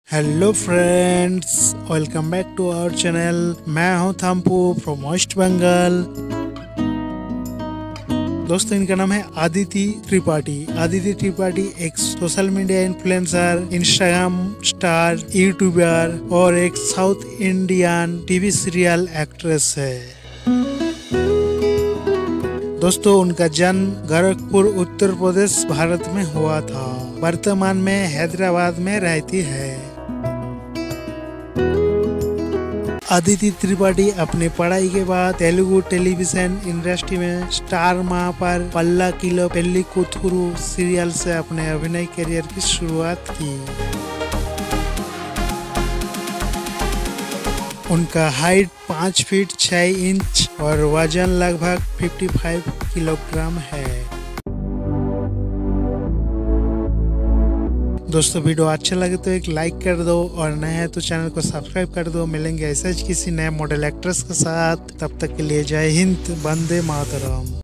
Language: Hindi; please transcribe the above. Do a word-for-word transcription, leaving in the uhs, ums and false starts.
Hello friends, welcome back to our channel. मैं हूं थम्पू फ्रॉम वेस्ट बंगाल। दोस्तों, इनका नाम है आदिति त्रिपाठी। आदिति त्रिपाठी एक social media influencer, Instagram star, YouTuber और एक south Indian TV serial actress है। दोस्तों, उनका जन्म गोरखपुर उत्तर प्रदेश भारत में हुआ था। वर्तमान में हैदराबाद में रहती है। आदिति त्रिपाठी अपनी पढ़ाई के बाद तेलुगु टेलीविजन इंडस्ट्री में स्टार माँ पर पल्ला किलो पेल्ली कुथुरु सीरियल से अपने अभिनय करियर की शुरुआत की। उनका हाइट पाँच फीट छह इंच और वजन लगभग पचपन किलोग्राम है। दोस्तों, वीडियो अच्छा लगे तो एक लाइक कर दो और नए हैं तो चैनल को सब्सक्राइब कर दो। मिलेंगे ऐसे किसी नए मॉडल एक्ट्रेस के साथ। तब तक के लिए जय हिंद, वंदे मातरम।